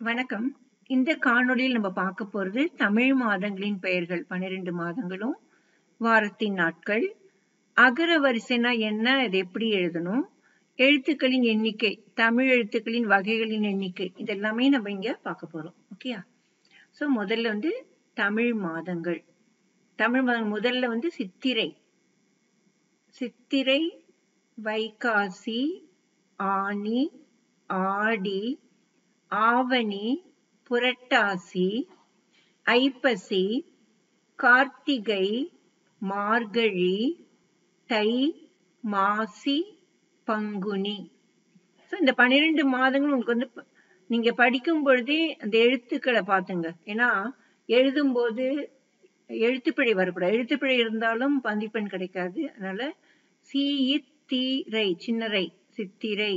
வணக்கம். இந்த காணொளியில் நம்ம பார்க்க போறது தமிழ் மாதங்களின் பெயர்கள் 12 மாதங்களும் வாரத்தின் நாட்கள். அகர வரிசைனா என்ன, அது எப்படி எழுதணும், எழுத்துக்களின் எண்ணிக்கை, தமிழ் எழுத்துக்களின் வகைகளின் எண்ணிக்கை, இதெல்லாமே நம்ம இங்க பார்க்க போறோம். ஓகேயா? சோ முதல்ல தமிழ் மாதங்கள். தமிழ் மாதம் முதல்ல சித்திரை, சித்திரை, வைகாசி, ஆனி, ஆடி, ஆவணி, புரட்டாசி, ஐப்பசி, கார்த்திகை, மார்கழி, தை, மாசி, பங்குனி. இந்த 12 மாதங்கள் உங்களுக்கு நீங்க படிக்கும் பொழுதே அந்த எழுத்துக்களை பார்த்துங்க. ஏன்னா எழுதும்போது எழுத்துப்பிழை வரக்கூடாது. எழுத்துப்பிழை இருந்தாலும் பந்திப்பெண் கிடைக்காது. அதனால சித்திரை, சின்னரை, சித்திரை,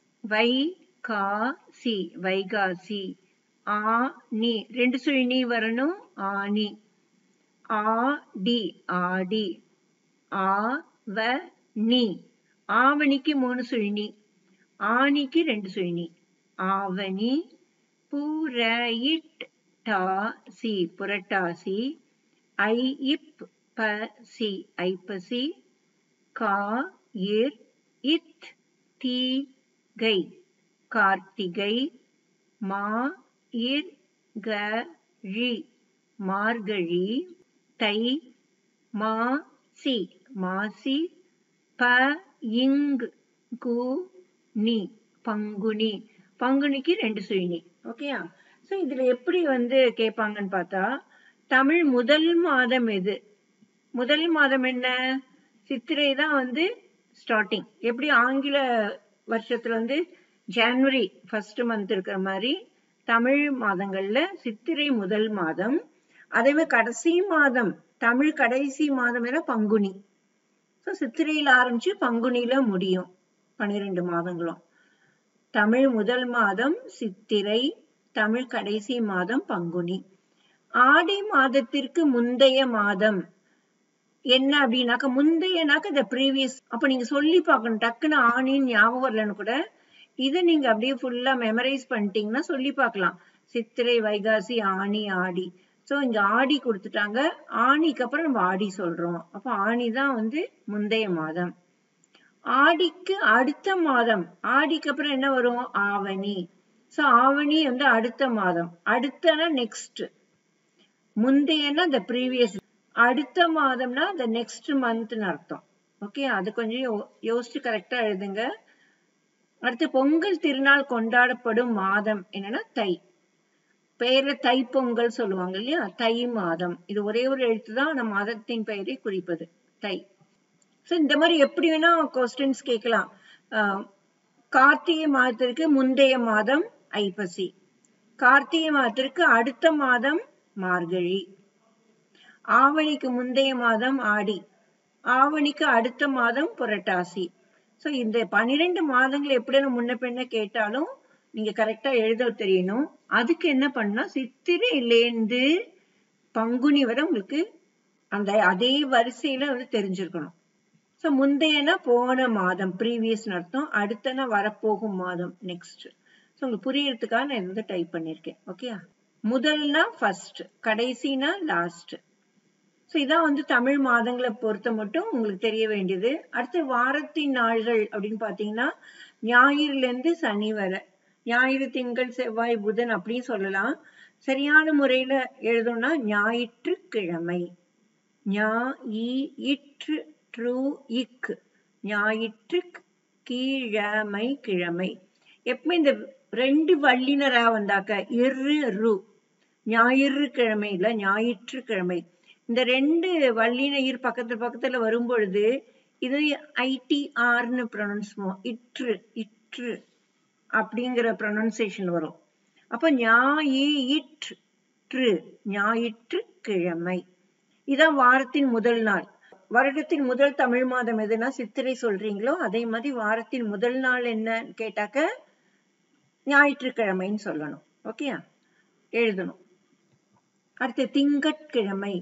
வைகாசி, வைகாசி, ஆனி, 2 சுழி நீ வரணும், ஆனி, ஆடி, ஆடி, ஆவணி, ஆவணிக்கு 3 சுழி நீ, ஆனிக்கு 2 சுழி நீ, ஆவணி, புரட்டாசி, புரட்டாசி, ஐப்பசி, ஐப்பசி, கார்த்திகை, கார்த்திகை, மார்கழி, மார்கழி, தை, மாசி, மாசி, பங்குனி, பங்குனி, பங்குனிக்கு 2 சுழி நீ. ஓகேயா? சோ இதுல எப்படி கேட்பாங்கன்னு பார்த்தா, தமிழ் முதல் மாதம் எது? முதல் மாதம் என்ன? சித்திரை தான் ஸ்டார்டிங். எப்படி ஆங்கில வருஷத்துல ஜனவரி ஃபர்ஸ்ட் மந்த் இருக்கிற மாதிரி தமிழ் மாதங்கள்ல சித்திரை முதல் மாதம். அதே கடைசி மாதம், தமிழ் கடைசி மாதம் பங்குனி. சித்திரையில ஆரம்பிச்சு பங்குனியில முடியும் 12 மாதங்களும். தமிழ் முதல் மாதம் சித்திரை, தமிழ் கடைசி மாதம் பங்குனி. ஆடி மாதத்திற்கு முந்தைய மாதம் என்ன அப்படின்னாக்க, முந்தையனாக்க the previous. அப்ப நீங்க சொல்லி பார்க்கணும். டக்குன்னு ஆணின்னு ஞாபகம் வரலன்னு கூட இதை நீங்க அப்படியே ஃபுல்லா மெமரைஸ் பண்ணிட்டீங்கன்னா சொல்லி பார்க்கலாம். சித்திரை, வைகாசி, ஆனி, ஆடி. சோ இங்க ஆடி கொடுத்துட்டாங்க. ஆணிக்கு அப்புறம் நம்ம ஆடி சொல்றோம். அப்ப ஆணி தான் முந்தைய மாதம். ஆடிக்கு அடுத்த மாதம், ஆடிக்கு அப்புறம் என்ன வரும்? ஆவணி. சோ ஆவணி அடுத்த மாதம். அடுத்தனா நெக்ஸ்ட், முந்தையனா the previous, அடுத்த மாதம்னா the next month அர்த்தம். ஓகே, அது கொஞ்சம் யோசிச்சு கரெக்டா எழுதுங்க. அடுத்து பொங்கல் திருநாள் கொண்டாடப்படும் மாதம் என்னன்னா தை. பெயர்ல தை பொங்கல் சொல்லுவாங்க இல்லையா? தை மாதம். இது ஒரே ஒரு எழுத்து தான் நம்ம மாதத்தின் பெயரை குறிப்பது, தை. சோ இந்த மாதிரி எப்படி வேணா கொஸ்டின்ஸ் கேட்கலாம். கார்த்திகை மாதத்திற்கு முந்தைய மாதம் ஐப்பசி, கார்த்திகை மாதத்திற்கு அடுத்த மாதம் மார்கழி, ஆவணிக்கு முந்தைய மாதம் ஆடி, ஆவணிக்கு அடுத்த மாதம் புரட்டாசி. சோ இந்த 12 மாதங்கள் எப்படி முன்ன பின்ன கேட்டாலும் நீங்க கரெக்டா எழுத தெரியணும். அதுக்கு என்ன பண்ணா, சித்திரையிலேருந்து பங்குனி வரை உங்களுக்கு அந்த அதே வரிசையில தெரிஞ்சிருக்கணும். சோ முந்தையனா போன மாதம், ப்ரீவியஸ் அர்த்தம். அடுத்தனா வரப்போகும் மாதம், நெக்ஸ்ட். சோ உங்களுக்கு புரியறதுக்காக நான் டைப் பண்ணிருக்கேன். ஓகே, முதல்னா ஃபர்ஸ்ட், கடைசினா லாஸ்ட். சோ இதான் தமிழ் மாதங்களை பொறுத்த மட்டும் உங்களுக்கு தெரிய வேண்டியது. அடுத்து வாரத்தின் நாள்கள் அப்படின்னு பாத்தீங்கன்னா, ஞாயிறுல இருந்து சனி வரை. ஞாயிறு, திங்கள், செவ்வாய், புதன் அப்படின்னு சொல்லலாம். சரியான முறையில எழுதணும்னா ஞாயிற்றுக்கிழமை, ஞாயிற்று, ஞாயிற்று, கிழமை, கிழமை. எப்பவுமே இந்த 2 வல்லினரா வந்தாக்க இரு, ஞாயிறு கிழமை இல்ல ஞாயிற்றுக்கிழமை. இந்த 2 வல்லின பக்கத்துல வரும் பொழுது இது ITRன்னு ப்ரொனவுன்ஸ் பண்ணுவோம். இற்று, இற்று அப்படிங்கிற ப்ரொனவுன்சியேஷன் வரும். அப்ப ஞாயிற்று, ஞாயிற்றுக்கிழமை. இதான் வாரத்தின் முதல் நாள். வருடத்தின் முதல் தமிழ் மாதம் எதுனா சித்திரை சொல்றீங்களோ அதே மாதிரி வாரத்தின் முதல் நாள் என்ன கேட்டாக்க ஞாயிற்றுக்கிழமைன்னு சொல்லணும். ஓகே, எழுதணும். அடுத்து திங்கட்கிழமை,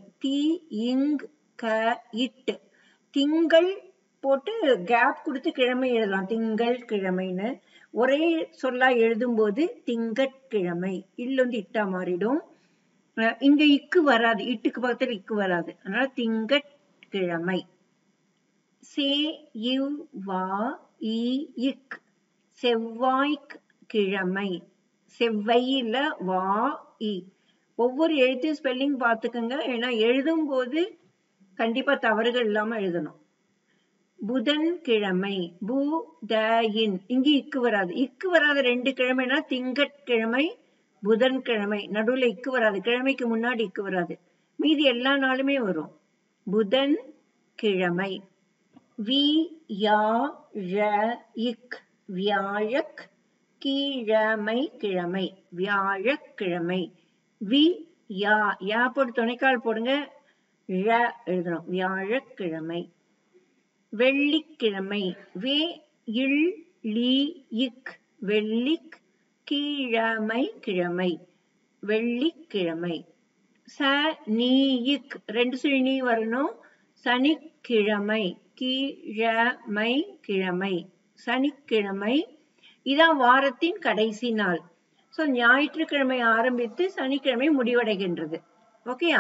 திங்கள் போட்டு கேப் கொடுத்து கிழமை எழுதலாம், திங்கள் கிழமைன்னு. ஒரே சொல்லா எழுதும்போது திங்கட்கிழமை, இல்ல வந்து இட்டா மாறிடும். இங்க இக்கு வராது, இட்டுக்கு பக்கத்துல இக்கு வராது, அதனால திங்கட்கிழமை. சே இவ் வா இ இக், செவ்வாய்க்கிழமை. செவ்வையில வா இ. ஒவ்வொரு எழுத்தையும் ஸ்பெல்லிங் பார்த்துக்கோங்க, ஏன்னா எழுதும் போது கண்டிப்பா தவறுகள் இல்லாம எழுதணும். புதன்கிழமை, பூ த இன், இங்க இக்கு வராது, இக்கு வராத 2 கிழமைனா திங்கட்கிழமை புதன்கிழமை, நடுவுல இக்கு வராது, கிழமைக்கு முன்னாடி இக்கு வராது, மீதி எல்லா நாளுமே வரும். புதன் கிழமை. வி யா ழ இக், வியாழக் கிழமை, கிழமை, வியாழக்கிழமை. வி யா, யா போட்டு துணைக்கால் போடுங்க, ழ எழுதணும், வியாழக்கிழமை. வெள்ளிக்கிழமை. வே இல் லி இக், வெள்ளிக் கிழமை, கிழமை, வெள்ளிக்கிழமை. ச நீ இக், 2 சுழி நீ வரணும், சனிக்கிழமை, கிழமை, கிழமை, சனிக்கிழமை. இதான் வாரத்தின் கடைசி நாள். சோ ஞாயிற்றுக்கிழமை ஆரம்பித்து சனிக்கிழமை முடிவடைகின்றது. ஓகேயா?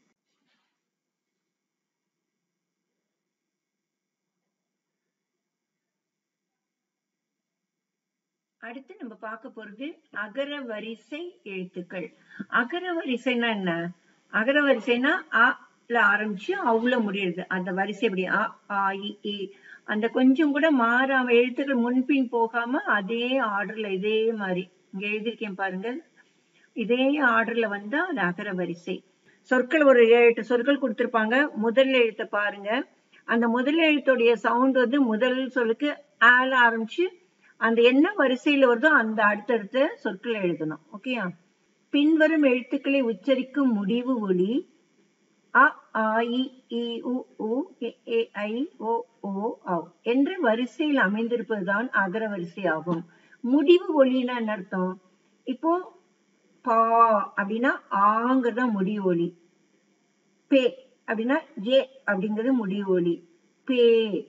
அடுத்து நம்ம பார்க்க போறது அகர வரிசை எழுத்துக்கள். அகர வரிசைனா என்ன? அகர வரிசைனா அ ஆரம்பிச்சு அவுல முடியுது, அந்த வரிசை எப்படி அ ஆ இ, அந்த கொஞ்சம் கூட மாறாம எழுத்துக்கள் முன்பின் போகாம அதே ஆர்டர்ல, இதே மாதிரி இங்க எழுதியிருக்கேன் பாருங்க, இதே ஆர்டர்ல வந்தா அது அகர வரிசை. சொற்கள் ஒரு 7-8 சொற்கள் கொடுத்திருப்பாங்க. முதல் எழுத்தை பாருங்க, அந்த முதல் எழுத்துடைய சவுண்ட் வந்து முதல் சொல்லுக்கு ஆல ஆரம்பிச்சு அந்த என்ன வரிசையில வருதோ அந்த அடுத்தடுத்த சொற்களை எழுதணும். ஓகேயா? பின்வரும் எழுத்துக்களை உச்சரிக்கும் முடிவு ஒலி அ ஆ இ ஈ உ ஊ ஏ ஐ ஓ ஓ ஔ என்ற வரிசையில் அமைந்திருப்பதுதான் அகர வரிசை ஆகும். முடிவு ஒலின்னா என்ன அர்த்தம்? இப்போ பா அப்படின்னா ஆங்கிறதா முடிவு ஒலி, பே அப்படின்னா ஏ அப்படிங்கிறது முடிவு ஒலி, பே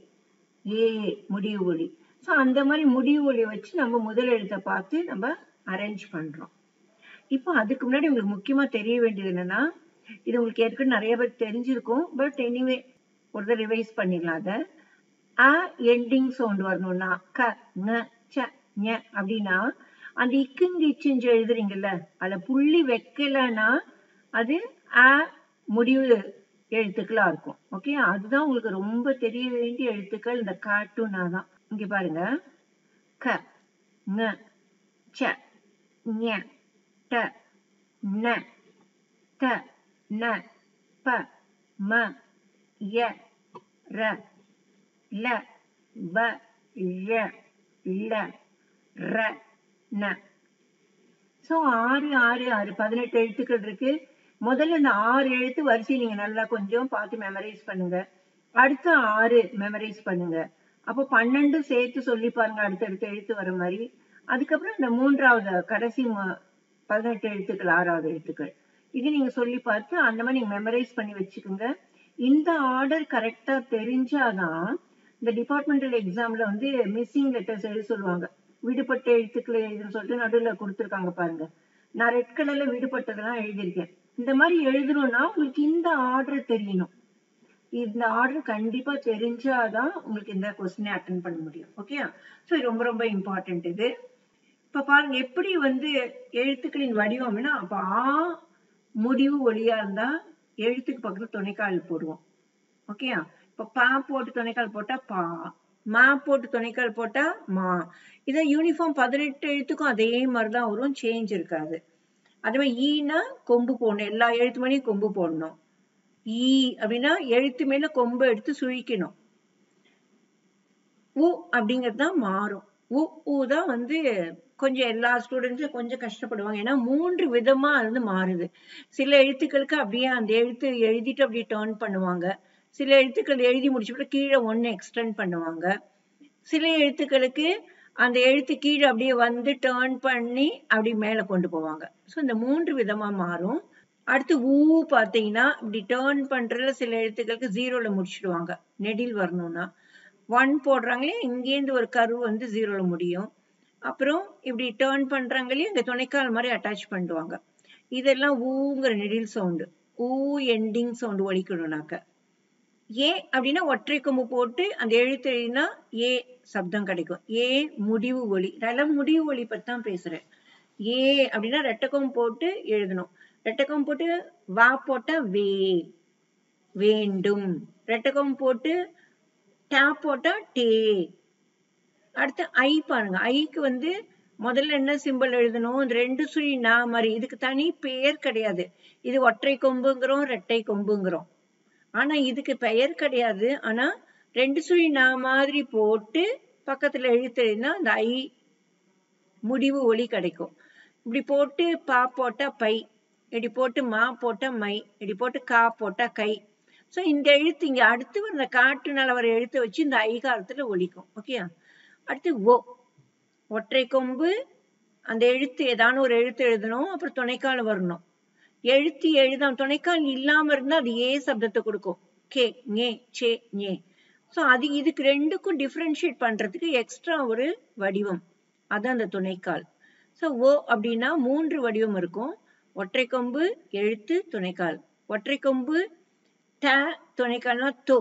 ஏ முடிவு ஒலி. ஸோ அந்த மாதிரி முடிவு ஒலியை வச்சு நம்ம முதல் எழுத்தை பார்த்து நம்ம அரேஞ்ச் பண்றோம். இப்போ அதுக்கு முன்னாடி உங்களுக்கு முக்கியமா தெரிய வேண்டியது என்னன்னா, இது உங்களுக்கு ஏற்கனவே நிறைய பேர் தெரிஞ்சிருக்கும், பட் எனிவே ஒரு ரிவைஸ் பண்ணிடலாம். அதை அ எண்டிங் சவுண்ட் வரணும்னா க ந ச ஞ அப்படின்னா அந்த இக்குங்க இச்சுஞ்சு எழுதுறீங்கல்ல, அதுல புள்ளி வைக்கலன்னா அது அ முடிவு எழுத்துக்களா இருக்கும். ஓகே, அதுதான் உங்களுக்கு ரொம்ப தெரிய வேண்டிய எழுத்துக்கள். இந்த காட்டுனா தான். இங்க பாருங்க, க ந ச ஞ ட ந த ந ப ம ய ர ல வ ழ ள ர ந. சோ 6 6 6 18 எழுத்துக்கள் இருக்கு. முதல்ல இந்த 6 எழுத்து வரிசை நீங்க நல்லா கொஞ்சம் பார்த்து மெமரைஸ் பண்ணுங்க. அடுத்த 6 மெமரைஸ் பண்ணுங்க. அப்போ 12 சேர்த்து சொல்லி பாருங்க, அடுத்தடுத்த எழுத்து வர மாதிரி. அதுக்கப்புறம் இந்த மூன்றாவது கடைசி 18 எழுத்துக்கள், 6வது எழுத்துக்கள், இது நீங்க சொல்லி பார்த்து அந்த மாதிரி நீங்க மெமரைஸ் பண்ணி வச்சுக்கோங்க. இந்த ஆர்டர் கரெக்டா தெரிஞ்சாதான் இந்த டிபார்ட்மெண்டல் எக்ஸாம்ல வந்து மிஸ்ஸிங் லெட்டர்ஸ் எழுத சொல்லுவாங்க. விடுபட்ட எழுத்துக்களை எழுதுன்னு சொல்லிட்டு நடுவில் கொடுத்துருக்காங்க பாருங்க. நான் ரெட் கலர்ல விடுபட்டதெல்லாம் எழுதியிருக்கேன். இந்த மாதிரி எழுதணும்னா உங்களுக்கு இந்த ஆர்டர் தெரியணும். இந்த ஆர்டர் கண்டிப்பா தெரிஞ்சாதான் உங்களுக்கு இந்த கொஸ்டினை அட்டென்ட் பண்ண முடியும். ஓகே, ஸோ ரொம்ப ரொம்ப இம்பார்ட்டன்ட் இது. இப்ப பாருங்க எப்படி வந்து எழுத்துக்களின் வடிவம்னா, அப்ப ஆ முடிவு ஒலியா இருந்தா எழுத்துக்கு பக்கத்துல துணைக்கால் போடுவோம். ஓகேயா? இப்ப பா போட்டு துணைக்கால் போட்டா பா, மா போட்டு துணைக்கால் போட்டா மா. இதை யூனிஃபார்ம் 18 எழுத்துக்கும் அதே மாதிரிதான் வரும், சேஞ்ச் இருக்காது. அதே மாதிரி ஈனா கொம்பு போடணும், எல்லா எழுத்து மேலேயும் கொம்பு போடணும். ஈ அப்படின்னா எழுத்து மேல கொம்பு எடுத்து சுழிக்கணும். உ அப்படிங்கிறது தான் மாறும். உ தான் வந்து கொஞ்சம் எல்லா ஸ்டூடெண்ட்ஸும் கொஞ்சம் கஷ்டப்படுவாங்க, ஏன்னா 3 விதமா அது மாறுது. சில எழுத்துக்களுக்கு அப்படியே அந்த எழுத்து எழுதிட்டு அப்படியே டர்ன் பண்ணுவாங்க. சில எழுத்துக்கள் எழுதி முடிச்சுட்டு கீழே 1 எக்ஸ்டெண்ட் பண்ணுவாங்க. சில எழுத்துக்களுக்கு அந்த எழுத்து கீழே அப்படியே வந்து டர்ன் பண்ணி அப்படி மேல கொண்டு போவாங்க. ஸோ இந்த 3 விதமா மாறும். அடுத்து ஊ பார்த்தீங்கன்னா இப்படி டர்ன் பண்றதுல சில எழுத்துக்களுக்கு 0ல முடிச்சிடுவாங்க, நெடில் வரணும்னா. 1 போடுறாங்களே, இங்கேருந்து ஒரு கர்வ் வந்து 0ல முடியும். அப்புறம் இப்படி டேர்ன் பண்றாங்களே இந்த துணைக்கால் மாதிரி அட்டாச் பண்ணுவாங்க. இதெல்லாம் ஊங்கிற நெடில் சவுண்டு. ஊ எண்டிங் சவுண்டு ஒலிக்கணும்னாக்க. ஏ அப்படின்னா ஒற்றை கொம்பு போட்டு அந்த எழுத்து எழுதினா ஏ சப்தம் கிடைக்கும். ஏ முடிவு ஒலி. நான் முடிவு ஒலி பத்தி தான் பேசுறேன். ஏ அப்படின்னா ரெட்டக்கம் போட்டு எழுதணும். ரெட்டக்கம் போட்டு வா போட்டா வே, வேண்டும். ரெட்டக்கம் போட்டு டா போட்டா டே. அடுத்து ஐ பாருங்க. ஐக்கு வந்து முதல்ல என்ன சிம்பிள் எழுதணும்? இந்த 2 சுழி நா மாதிரி. இதுக்கு தனி பெயர் கிடையாது. இது ஒற்றை கொம்புங்கிறோம், ரெட்டை கொம்புங்கிறோம். ஆனா இதுக்கு பெயர் கிடையாது. ஆனா 2 சுழி நா மாதிரி போட்டு பக்கத்துல எழுத்து எழுதினா அந்த ஐ முடிவு ஒலி கிடைக்கும். இப்படி போட்டு பா போட்டா பை, இப்படி போட்டு மா போட்டா மை, இப்படி போட்டு கா போட்டா கை. சோ இந்த எழுத்து இங்க அடுத்து வர காட்டுனால வர எழுத்தை வச்சு இந்த ஐகாரத்துல ஒலிக்கும். ஓகே. அடுத்து ஓ, ஒற்றை கொம்பு. அந்த எழுத்து ஏதான ஒரு எழுத்து எழுதணும். அப்புறம் துணைக்கால் வரணும். எழுத்து எழுதாம துணைக்கால் இல்லாம இருந்தா அது ஏ சப்தத்தை கொடுக்கும். கே, ஞே, சே, ஞே. சோ அது இதுக்கு ரெண்டுக்கும் டிஃபரன்ஷியேட் பண்றதுக்கு எக்ஸ்ட்ரா ஒரு வடிவம். அதான் அந்த துணைக்கால். சோ ஓ அப்படின்னா 3 வடிவம் இருக்கும். ஒற்றை கொம்பு, எழுத்து, துணைக்கால். ஒற்றை கொம்பு ட, துணைக்கால்னா தோ.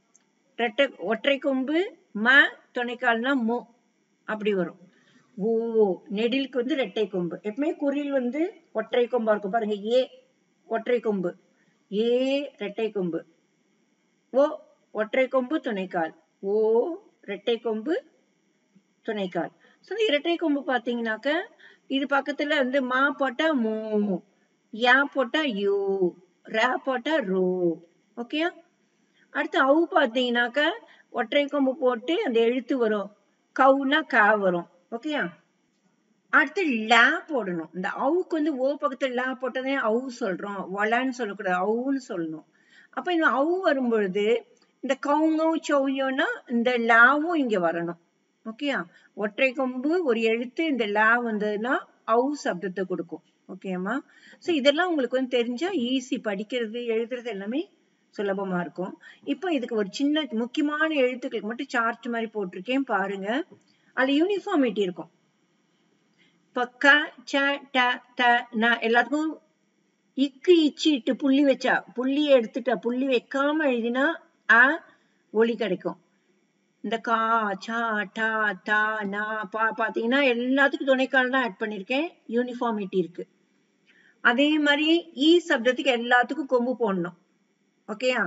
ஒற்றை கொம்பு ம, துணைக்கால்னா மோ. அப்படி வரும். ஓ, நெடிலுக்கு வந்து ரெட்டை கொம்பு. எப்பவுமே குறில் வந்து ஒற்றை கொம்பா இருக்கும் பாருங்க. ஏ ஒற்றை கொம்பு, ஏ ரெட்டை கொம்பு. ஓ ஒற்றை கொம்பு துணைக்கால், ஓ ரெட்டை கொம்பு துணைக்கால். சோ இரட்டை கொம்பு பாத்தீங்கன்னாக்க இது பக்கத்துல வந்து மா போட்டா மூ, யா போட்டா யூ, ரா போட்டா ரோ. ஓகே. அடுத்து அவு பாத்தீங்கன்னாக்க ஒற்றை கொம்பு போட்டு அந்த எழுத்து வரும். கவுனா கா வரும். ஓகே. அடுத்து லா போடணும். இந்த அவுக்கு வந்து ஓ பக்கத்துல லா போட்டதே அவு சொல்றோம். வளான்னு சொல்லக்கூடாது, அவுன்னு சொல்லணும். அப்ப இந்த அவு வரும்பொழுது இந்த கவுங்கவு சௌயோன்னா இந்த லாவும் இங்க வரணும். ஓகேயா. ஒற்றை கொம்பு ஒரு எழுத்து இந்த லா வந்ததுன்னா அவு சப்தத்தை கொடுக்கும். ஓகேம்மா. சோ இதெல்லாம் உங்களுக்கு வந்து தெரிஞ்சா ஈஸி, படிக்கிறது எழுதுறது எல்லாமே சுலபமா இருக்கும். இப்ப இதுக்கு ஒரு சின்ன முக்கியமான எழுத்துக்களுக்கு மட்டும் சார்ட் மாதிரி போட்டிருக்கேன் பாருங்க. அதுல யூனிஃபார்மிட்டி இருக்கும். இப்ப க, ச, ட, த, ந எல்லாத்துக்கும் இக்கு இச்சு இட்டு புள்ளி வச்சா, புள்ளியை எடுத்துட்டா, புள்ளி வைக்காம எழுதினா அ ஒலி கிடைக்கும். இந்த கா, சா, டா, தா, நா, பா பாத்தீங்கன்னா எல்லாத்துக்கும் துணைக்கால் தான் ஆட் பண்ணிருக்கேன். யூனிஃபார்மிட்டி இருக்கு. அதே மாதிரி ஈ சப்தத்துக்கு எல்லாத்துக்கும் கொம்பு போடணும். ஓகேயா.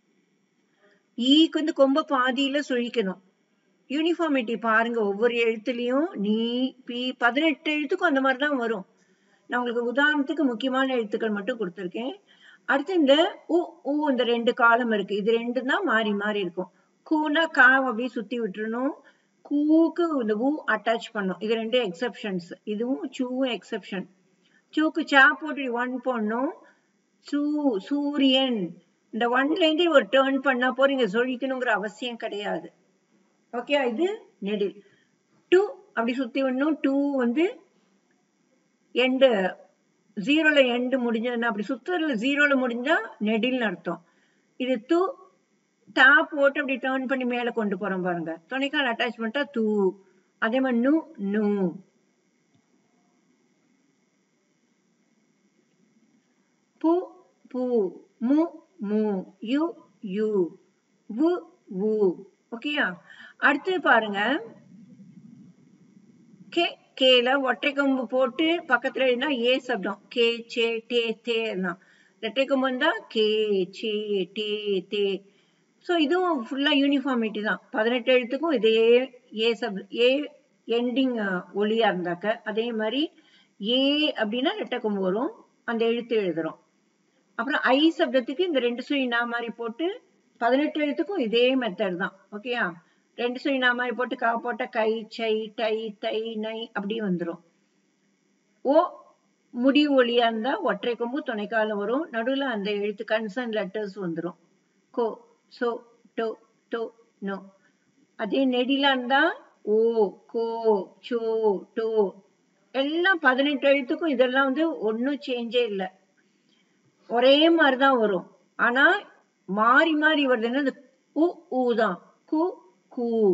ஈக்கு வந்து கொம்ப பாதியில சுழிக்கணும். யூனிஃபார்மிட்டி பாருங்க. ஒவ்வொரு எழுத்துலயும் நீ பி 18 எழுத்துக்கும் அந்த மாதிரிதான் வரும். நான் உங்களுக்கு உதாரணத்துக்கு முக்கியமான எழுத்துக்கள் மட்டும் கொடுத்திருக்கேன். அடுத்து இந்த உ, ஊ இந்த 2 காலம் இருக்கு. இது 2 தான் மாறி மாறி இருக்கும். கூனா கா அப்படியே சுத்தி விட்டுறணும். கூக்கு இந்த ஊ அட்டாச் பண்ணும். இது 2 எக்ஸப்ஷன்ஸ். இதுவும் சூவும் எக்ஸப்ஷன். சூக்கு சா போட்டு 1 போடணும். சூ, சூரியன். இந்த 1ல இருந்து ஒரு டேர்ன் பண்ணா போறீங்க, சொல்லிக்கணுங்கிற அவசியம் கிடையாது. ஓகே. இது நெடில். டூ அப்படி சுத்தி விடணும். டூ வந்து எண்டு 0ல எண்டு முடிஞ்சதுன்னா, அப்படி சுத்துறதுல 0ல முடிஞ்சா நெடில்னு அர்த்தம். இது து, தா போட்டு அப்படி டேர்ன் பண்ணி மேல கொண்டு போறோம் பாருங்க. துணைக்கால் அட்டாச் பண்ணிட்டா தூ. அதே மாதிரி நு, நு. பு, பூ. மு, மூ. யு, யூ. வு, வு. ஓகேயா. அடுத்து பாருங்க. கே, கேல ஒற்றை கொம்பு போட்டு பக்கத்துல எழுதினா ஏ சப்தம். கே, சே, டே, தே. ரெட்டை கொம்பு வந்தா கே, சே, டே, தே. சோ இதுவும் ஃபுல்லா யூனிஃபார்மிட்டி தான். 18 எழுத்துக்கும் இதே ஏ சப்தம், ஏ எண்டிங் ஒலியா இருந்தாக்க. அதே மாதிரி ஏ அப்படின்னா ரெட்டை கொம்பு வரும், அந்த எழுத்து எழுதுறோம். அப்புறம் ஐ சப்தத்துக்கு இந்த 2 சுழி நா மாதிரி போட்டு 18 எழுத்துக்கும் இதே மெத்தட் தான். ஓகேயா. 2 சுழி நா மாதிரி போட்டு கா போட்ட கை, சை, டை, தை, நை அப்படி வந்துடும். ஓ முடிவு ஒலியா இருந்தா ஒற்றை கொம்பு துணைக்கால வரும். நடுவுல அந்த எழுத்து கன்சர்ன் லெட்டர்ஸ் வந்துடும். கோ, சோ, டோ, டோ, நோ. அதே நெடிலா இருந்தா ஓ, கோ, சோ, டோ. எல்லாம் 18 எழுத்துக்கும் இதெல்லாம் வந்து ஒன்னும் சேஞ்சே இல்லை, ஒரே மாதிரிதான் வரும். ஆனா மாறி மாறி வருதுன்னா இந்த உ, ஊ தான். கு, கூ.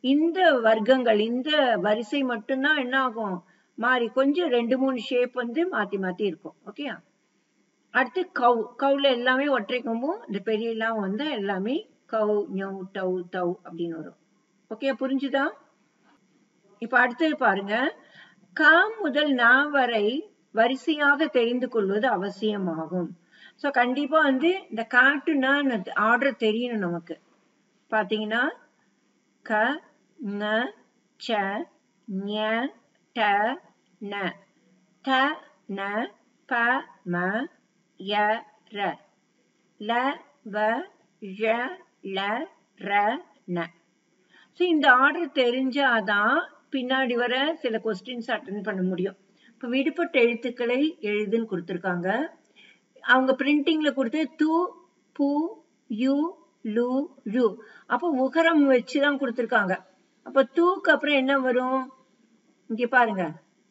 இந்த வர்க்கங்கள் இந்த வரிசை மட்டும்தான் என்ன ஆகும் மாறி கொஞ்சம் 2-3 ஷேப் வந்து மாத்தி மாத்தி இருக்கும். ஓகேயா? அடுத்து கவுல எல்லாமே ஒற்றை கொம்பும் இந்த பெரிய எல்லாம் வந்து எல்லாமே கவு ஞௌ டவு தவ் அப்படின்னு வரும். ஓகே, புரிஞ்சுதா? இப்ப அடுத்தது பாருங்க, கா முதல் நா வரை வரிசையாக தெரிந்து கொள்வது அவசியமாகும். சோ கண்டிப்பா வந்து இந்த காட்டுனா ஆர்டர் தெரியணும் நமக்கு. பாத்தீங்கன்னா க ந ச ஞ ட ந த ந ப ம ய ர ல வ ழ ல ர ந. ஸோ இந்த ஆர்டர் தெரிஞ்சாதான் பின்னாடி வர சில கொஸ்டின்ஸ் அட்டன் பண்ண முடியும். இப்போ விடுபட்ட எழுத்துக்களை எழுதுன்னு கொடுத்துருக்காங்க. அவங்க பிரிண்டிங்ல கொடுத்து து பு யு லு ரு, அப்போ உகரம் வச்சுதான் கொடுத்துருக்காங்க. அப்ப தூக்கு அப்புறம் என்ன வரும்? இங்க பாருங்க,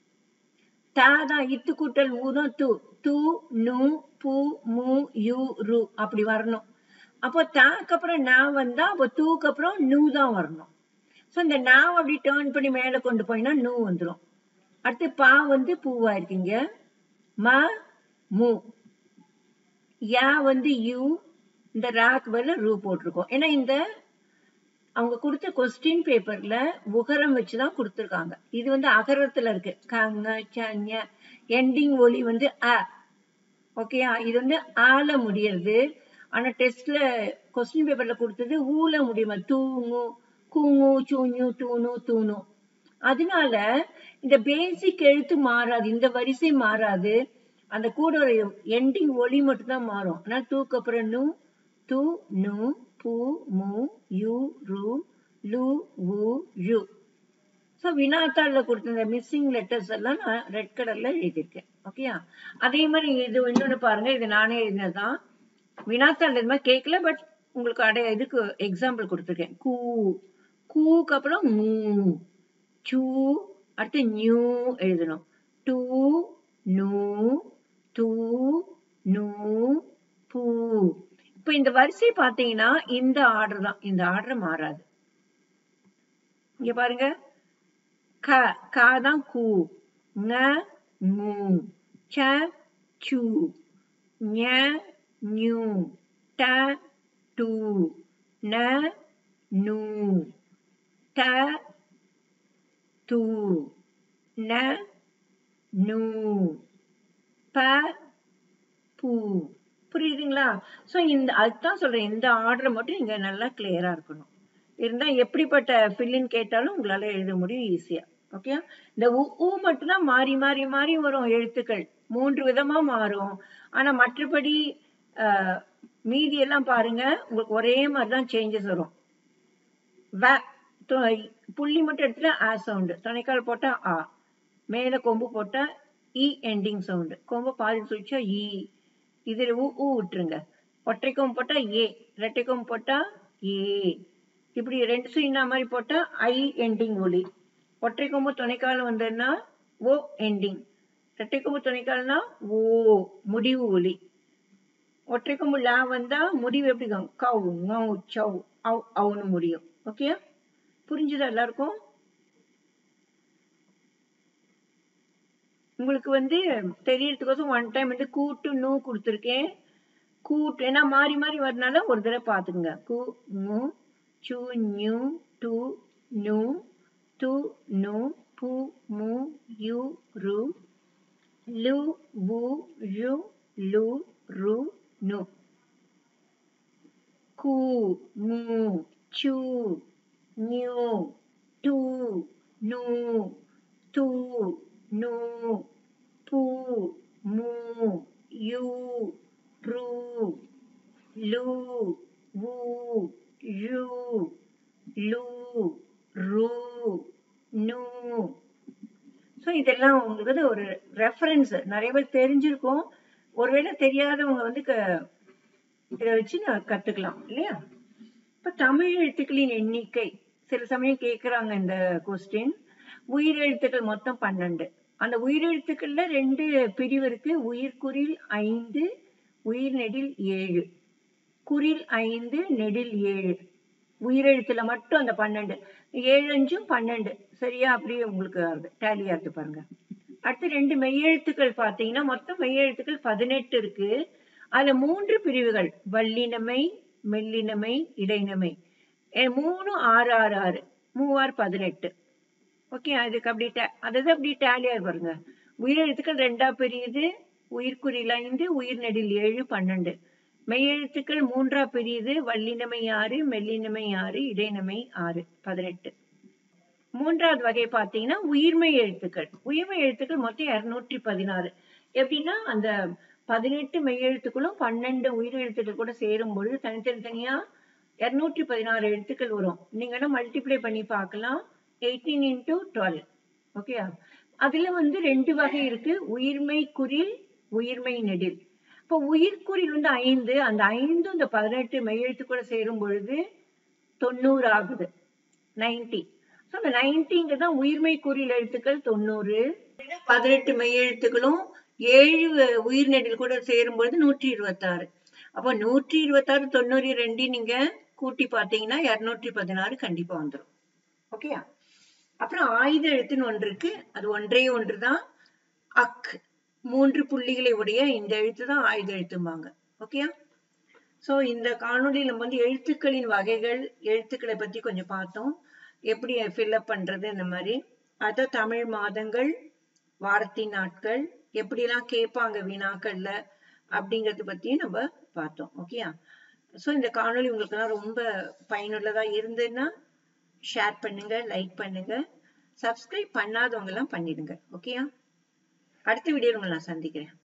தான் இத்து கூட்டல் ஊதான் து, து நு பு மு யு ரு அப்படி வரணும். அப்போ தாக்கு அப்புறம் நான் வந்தா அப்போ தூக்கு அப்புறம் நூ தான் வரணும். ஸோ இந்த நாவ் அப்படி டேர்ன் பண்ணி மேல கொண்டு போயினா நூ வந்துடும். அடுத்து பா வந்து பூவா இருக்கீங்க, ம மு, யா வந்து யூ, இந்த ராக்கு பதில ரூ போட்டிருக்கோம். ஏன்னா இந்த அவங்க கொடுத்த கொஸ்டின் பேப்பர்ல உகரம் வச்சுதான் கொடுத்துருக்காங்க. இது வந்து அகரத்துல இருக்கு, கங்க சங்க, எண்டிங் ஒலி வந்து அ. ஓகேயா? இது வந்து ஆல முடியறது. ஆனா டெஸ்ட்ல கொஸ்டின் பேப்பர்ல கொடுத்தது ஊல முடியுமா, தூங்கு கூங்கு சூஞ்சு தூணு தூணு. அதனால இந்த பேசிக் எழுத்து மாறாது, இந்த வரிசை மாறாது, அந்த கூட ஒரு எண்டிங் ஒலி மட்டும்தான் மாறும். ஆனா தூக்கு அப்புறம் நு, து நு பு மு யு ரு லு உ ழு. ஸோ வினாத்தாள்ல கொடுத்த இந்த மிஸ்ஸிங் லெட்டர்ஸ் எல்லாம் நான் ரெட் கலர்ல எழுதியிருக்கேன். ஓகேயா? அதே மாதிரி இது இன்னொன்னு பாருங்க, இது நானே எழுதினதுதான். வினாத்தாள் இது மாதிரி கேட்கல, பட் உங்களுக்கு இதுக்கு எக்ஸாம்பிள் கொடுத்துருக்கேன். கூ, கூக்கு அப்புறம் மூ, சூ, அடுத்து நியூ எழுதணும். டூ நூ தூ நூ பூ. இப்ப இந்த வரிசை பாத்தீங்கன்னா இந்த ஆர்டர் தான், இந்த ஆர்டர் மாறாது. இங்க பாருங்க, க கா தான் கூ, ந மூ, ச சூ, ஞ நியூ, ட டூ, ந நூ, ட தூ, ந நூ, ப பூ. புரியுதுங்களா? சோ இந்த அதுதான் சொல்றேன், இந்த ஆர்டர் மட்டும் நீங்க நல்லா கிளியரா இருக்கணும். இருந்தா எப்படிப்பட்ட ஃபில்லின் கேட்டாலும் உங்களால எழுத முடியும் ஈஸியா. ஓகே? இந்த ஊ மட்டும்தான் மாறி மாறி மாறி வரும் எழுத்துக்கள், 3 விதமா மாறும். ஆனா மற்றபடி மீதி எல்லாம் பாருங்க உங்களுக்கு ஒரே மாதிரிதான் சேஞ்சஸ் வரும். புள்ளி மட்டும் எடுத்துட்டா ஆ சவுண்டு, துணைக்கால் போட்டா ஆ, மேல கொம்பு போட்டா இ எண்டிங் சவுண்டு, கொம்பு பாதி சுழிச்சா இ. இதுல ஊ விட்டுருங்க. ஒற்றை கொம்பு போட்டா ஏ, இரட்டை கொம்பு போட்டா ஏ, இப்படி 2 சுயினா மாதிரி போட்டா ஐ எண்டிங் ஒலி. ஒற்றை கொம்பு துணைக்கால் வந்ததுன்னா ஓ எண்டிங், இரட்டை கொம்பு துணைக்கால்னா ஓ முடிவு ஒலி. ஒற்றை கொம்பு லா வந்தா முடிவு எப்படி கவ் ngau சவ் அவ் அவனு முடியும். ஓகே, புரிஞ்சுதா எல்லாருக்கும்? உங்களுக்கு வந்து தெரியறதுக்கோசம் ஒன் டைம் வந்து கூட்டு நூ கொடுத்துருக்கேன். கூட்டு ஏன்னா மாறி மாறி வரனால ஒரு தடவை பாத்துக்குங்க. கு மு சு நியூ டு நு து நு பு மு யு ரு லு வு ழு லு ரு நு. கு மு சு நியூ டு நு து நு பு மு யு ரு லு வு ழு லு ரு நு. ஸோ இதெல்லாம் உங்களுக்கு ஒரு ரெஃபரன்ஸ், நிறைய பேர் தெரிஞ்சிருக்கும், ஒருவேளை தெரியாதவங்க வந்து இதை வச்சு நான் கத்துக்கலாம் இல்லையா? இப்ப தமிழ் எழுத்துக்களின் எண்ணிக்கை சில சமயம் கேட்கிறாங்க இந்த கொஸ்டின். உயிரெழுத்துக்கள் மொத்தம் 12. அந்த உயிரெழுத்துக்கள்ல 2 பிரிவு இருக்கு. உயிர்குறில் 5, உயிர் நெடில் 7. குறில் 5, நெடில் 7. உயிரெழுத்துல மட்டும் அந்த 12. 7 5 12 சரியா? அப்படியே உங்களுக்கு டேலியா இருக்கு பாருங்க. அடுத்து 2 மெய்யெழுத்துக்கள் பார்த்தீங்கன்னா மொத்தம் மெய்யெழுத்துக்கள் 18 இருக்கு. அதுல 3 பிரிவுகள் வல்லினமை, மெல்லினமை, இடையினமை. 3 6 6 6 3 18. ஓகே, அதுக்கு அப்படி அதுதான் அப்படி டேலியா பாருங்க. உயிரெழுத்துக்கள் 2ஆ பிரியுது, உயிர்க்குறில் 5, உயிர்நெடில் 7 12. மெய்யெழுத்துக்கள் 3ஆ பிரியுது, வல்லினமை 6, மெல்லினமை 6, இடையினமை 6 18. 3வது வகை பார்த்தீங்கன்னா உயிர்மெய் எழுத்துக்கள். உயிர்மெய் எழுத்துக்கள் மொத்தம் 216. எப்படின்னா அந்த 18 மெய்யெழுத்துக்களும் 12 உயிரெழுத்துக்கள் கூட சேரும் பொழுது தனித்தனியா 216 எழுத்துக்கள் வரும். நீங்க என்ன மல்டிப்ளை பண்ணி பார்க்கலாம். 18 into 12. ஓகே, அதுல வந்து 2 வகை இருக்கு. உயிர்மெய் குறில், உயிர்மெய் நெடில். இப்போ உயிர்க்குறில் வந்து 5, அந்த 5 இந்த 18 மெய்யெழுத்து கூட சேரும் பொழுது 90 ஆகுது, 90. ஸோ அந்த 90ங்கிறது தான் உயிர்மெய் குறில் எழுத்துக்கள் 90. 18 மெய்யெழுத்துக்களும் 7 உயிர்நெடில் கூட சேரும்பொழுது 126. அப்போ 126 90 ரெண்டையும் நீங்க கூட்டி பார்த்தீங்கன்னா 216 கண்டிப்பா வந்துடும். ஓகே, அப்புறம் ஆயுத எழுத்துன்னு ஒன்று இருக்கு. அது ஒன்றே ஒன்று தான். அக் 3 புள்ளிகளை உடைய இந்த எழுத்து தான் ஆயுத எழுத்தும்பாங்க. ஓகே, ஸோ இந்த காணொலியில் நம்ம வந்து எழுத்துக்களின் வகைகள், எழுத்துக்களை பத்தி கொஞ்சம் பார்த்தோம். எப்படி ஃபில்அப் பண்றது இந்த மாதிரி. அதான் தமிழ் மாதங்கள், வாரத்தின் நாட்கள், எப்படிலாம் கேட்பாங்க வினாக்கள்ல அப்படிங்கறத பத்தியும் நம்ம பார்த்தோம். ஓகே, ஸோ இந்த காணொலி உங்களுக்கு ரொம்ப பயனுள்ளதா இருந்ததுன்னா ஷேர் பண்ணுங்க, லைக் பண்ணுங்க, சப்ஸ்கிரைப் பண்ணாதவங்க எல்லாம் பண்ணிடுங்க. ஓகே, அடுத்த வீடியோல உங்களை நான் சந்திக்கிறேன்.